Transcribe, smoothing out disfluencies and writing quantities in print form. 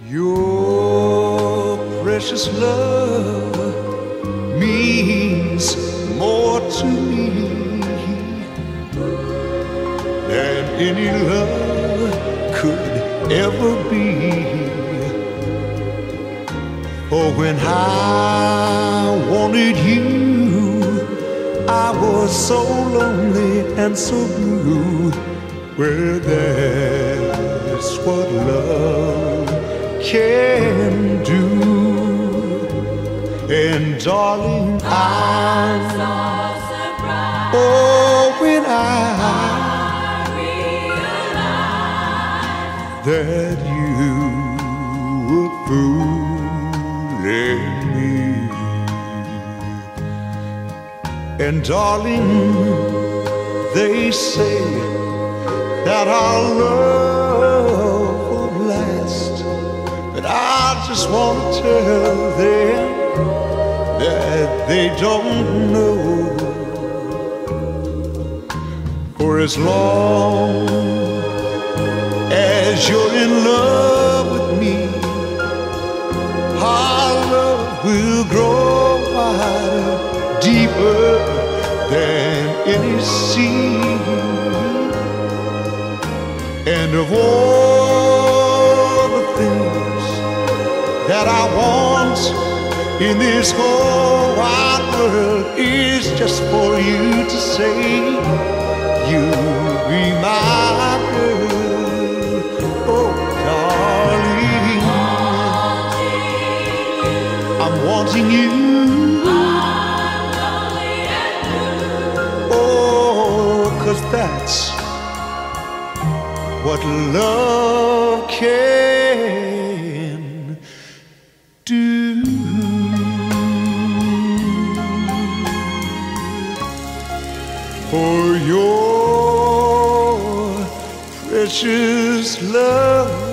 Your precious love means more to me than any love could ever be. For when I wanted you, I was so lonely and so blue. Well, that's what love can do. And darling, I'm so surprised. Oh, when I realized that you were fooling me. And darling, they say that our love won't last, but I just want to tell them that they don't know. For as long as you're in love with me, our love will grow wider, deeper than any sea. And of all the things that I want in this whole wide world is just for you to say you'll be my girl. Oh, darling, I'm wanting you. I'm lonely and blue. Oh, 'cause that's what love can do. For your precious love